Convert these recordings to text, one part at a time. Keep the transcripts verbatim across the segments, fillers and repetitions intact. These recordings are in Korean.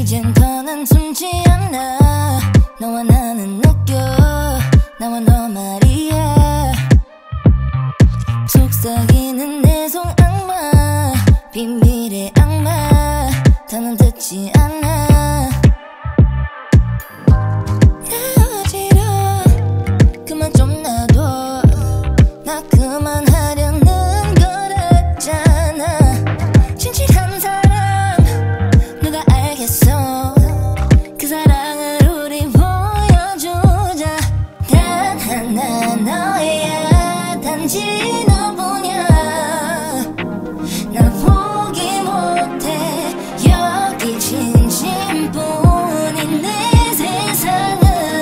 이젠 더는 숨지 않아. 너와 나는 느껴 나와 너 말이야. 속삭이는 내 손 악마 비밀의 악마 더는 듣지 않아. 헤어지려 그만 좀 놔둬. 나 그만하려는 거랬잖아. 진실한 사랑 누가 알겠어. 그 사랑을 우리 보여주자. 단 하나 너야 단지 너뿐이야. 나 포기 못해 여기 진심뿐인 내 세상을.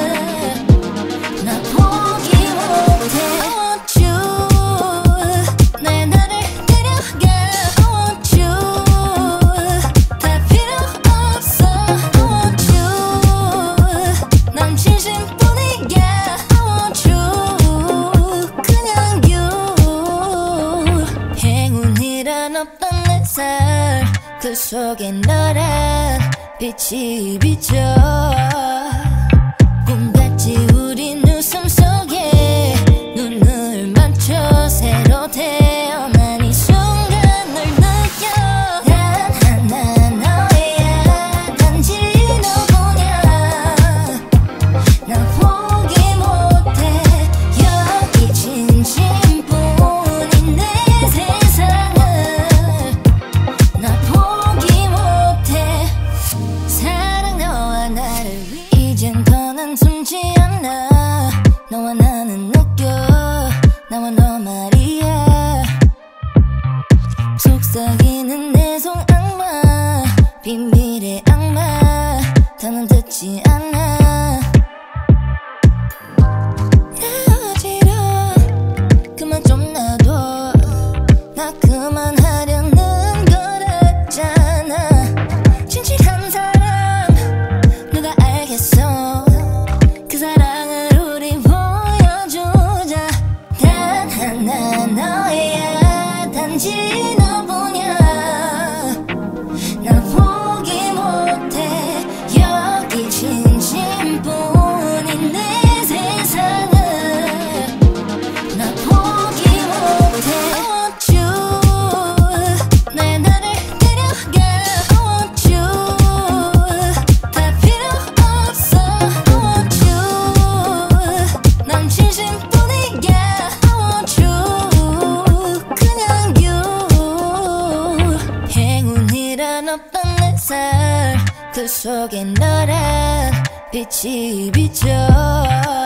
나 포기 못해. I want you 내 나를 데려가. I want you 다 필요 없어. I want you 난 진심뿐이야. I want you 그냥 you. 행운이란 없던 내 살 그 속에 너란 빛이 비쳐. 꿈같이 우린 웃음 속에 눈을 맞춰 새로 태어난 이 순간을 느껴. 단 하나 너야 단지 너뿐이야. 나 포기 못해 여기 진심뿐인 내 세상을. 나 포기 못해. 사랑 너와 나를 위해 이젠 더는 숨지 않아. 너와 나는 느껴 나와 너 말이야. 속삭이는 내 손 악마 비밀의 악마 더는 듣지 않아. 헤어지려 그만 좀 놔둬. 나 그만하려는 거랬잖아. 진실한 사랑 누가 알겠어. 그 사랑을 우리 보여주자. 단 하나 너야 단지 너뿐이야. 나 포기 못해 여기 진심뿐인 내 세상을. 나 포기 못해. I want you 내 나를 데려가. I want you 다 필요 없어. I want you 난 진심뿐이야. I want you 그냥 you. 행운이란 없던 내 살 그 속에 너란 빛이 비쳐.